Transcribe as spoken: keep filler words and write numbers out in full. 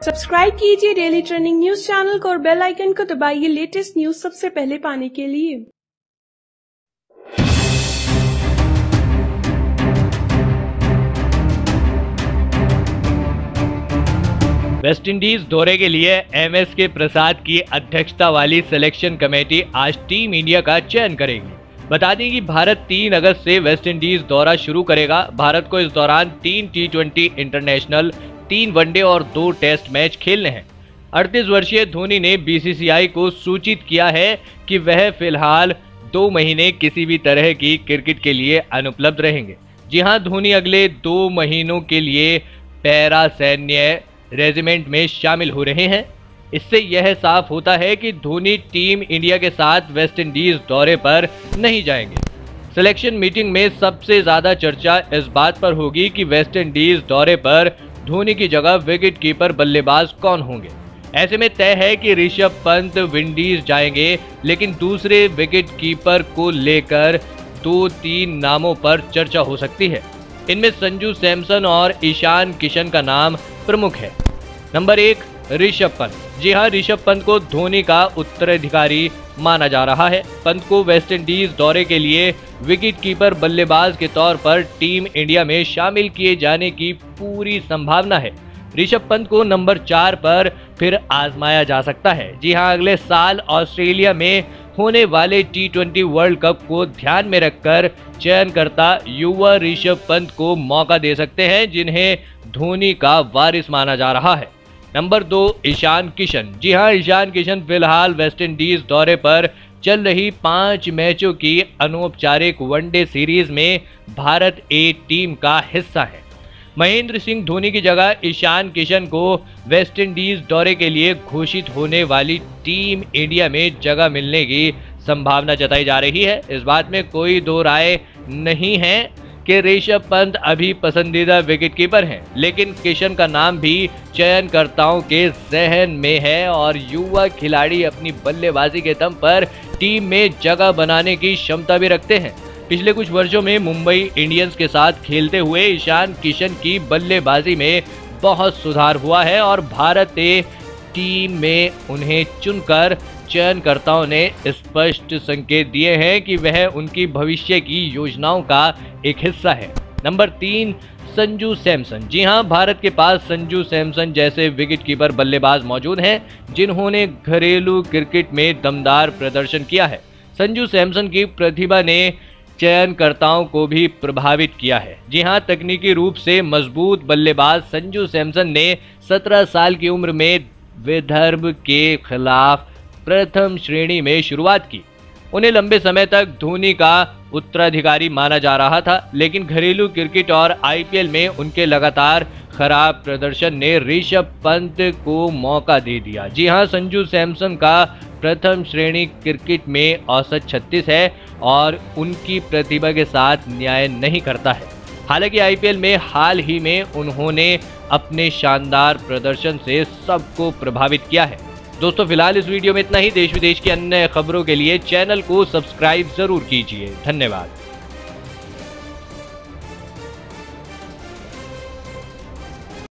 Subscribe कीजिए daily trending news channel को और बेल आइकन को दबाइए लेटेस्ट न्यूज सबसे पहले पाने के लिए। वेस्टइंडीज दौरे के लिए एम एस के प्रसाद की अध्यक्षता वाली सिलेक्शन कमेटी आज टीम इंडिया का चयन करेगी। बता दें कि भारत तीन अगस्त से वेस्टइंडीज दौरा शुरू करेगा। भारत को इस दौरान तीन टी ट्वेंटी इंटरनेशनल, तीन वनडे और दो टेस्ट मैच खेलने हैं। अड़तीस वर्षीय धोनी ने बी सी सी आई को सूचित किया है कि वह फिलहाल दो महीने किसी भी तरह की क्रिकेट के लिए अनुपलब्ध रहेंगे। जी हां, धोनी अगले दो महीनों के लिए पैरा सैन्य रेजिमेंट में शामिल हो रहे हैं। इससे यह साफ होता है कि धोनी टीम इंडिया के साथ वेस्टइंडीज दौरे पर नहीं जाएंगे। सिलेक्शन मीटिंग में सबसे ज्यादा चर्चा इस बात पर होगी कि वेस्टइंडीज दौरे पर धोनी की जगह विकेट कीपर बल्लेबाज कौन होंगे। ऐसे में तय है कि ऋषभ पंत विंडीज जाएंगे, लेकिन दूसरे विकेट कीपर को लेकर दो तीन नामों पर चर्चा हो सकती है। इनमें संजू सैमसन और ईशान किशन का नाम प्रमुख है। नंबर एक, ऋषभ पंत। जी हां, ऋषभ पंत को धोनी का उत्तराधिकारी माना जा रहा है। पंत को वेस्टइंडीज दौरे के लिए विकेट कीपर बल्लेबाज के तौर पर टीम इंडिया में शामिल किए जाने की पूरी संभावना है। ऋषभ पंत को नंबर चार पर फिर आजमाया जा सकता है। जी हां, अगले साल ऑस्ट्रेलिया में होने वाले टी ट्वेंटी वर्ल्ड कप को ध्यान में रखकर चयनकर्ता युवा ऋषभ पंत को मौका दे सकते हैं, जिन्हें धोनी का वारिस माना जा रहा है। नंबर दो, ईशान किशन। जी हां, ईशान किशन फिलहाल वेस्टइंडीज दौरे पर चल रही पांच मैचों की अनौपचारिक वनडे सीरीज में भारत ए टीम का हिस्सा है। महेंद्र सिंह धोनी की जगह ईशान किशन को वेस्टइंडीज दौरे के लिए घोषित होने वाली टीम इंडिया में जगह मिलने की संभावना जताई जा रही है। इस बात में कोई दो राय नहीं है कि ऋषभ पंत अभी पसंदीदा विकेट कीपर हैं, लेकिन किशन का नाम भी चयनकर्ताओं के जहन में है और युवा खिलाड़ी अपनी बल्लेबाजी के दम पर टीम में जगह बनाने की क्षमता भी रखते हैं। पिछले कुछ वर्षों में मुंबई इंडियंस के साथ खेलते हुए ईशान किशन की बल्लेबाजी में बहुत सुधार हुआ है और भारत ए टीम में उन्हें चुनकर चयनकर्ताओं ने स्पष्ट संकेत दिए हैं कि वह उनकी भविष्य की योजनाओं का एक हिस्सा है। नंबर तीन, संजू सैमसन। जी हां, भारत के पास संजू सैमसन जैसे विकेटकीपर बल्लेबाज मौजूद हैं, जिन्होंने घरेलू क्रिकेट में दमदार प्रदर्शन किया है। संजू सैमसन की प्रतिभा ने चयनकर्ताओं को भी प्रभावित किया है। जी हां, तकनीकी रूप से मजबूत बल्लेबाज संजू सैमसन ने सत्रह साल की उम्र में विदर्भ के खिलाफ प्रथम श्रेणी में शुरुआत की। उन्हें लंबे समय तक धोनी का उत्तराधिकारी माना जा रहा था, लेकिन घरेलू क्रिकेट और आई पी एल में उनके लगातार खराब प्रदर्शन ने ऋषभ पंत को मौका दे दिया। जी हां, संजू सैमसन का प्रथम श्रेणी क्रिकेट में औसत छत्तीस है और उनकी प्रतिभा के साथ न्याय नहीं करता है। हालांकि आई पी एल में हाल ही में उन्होंने अपने शानदार प्रदर्शन से सबको प्रभावित किया है। दोस्तों, फिलहाल इस वीडियो में इतना ही। देश विदेश की अन्य खबरों के लिए चैनल को सब्सक्राइब जरूर कीजिए। धन्यवाद।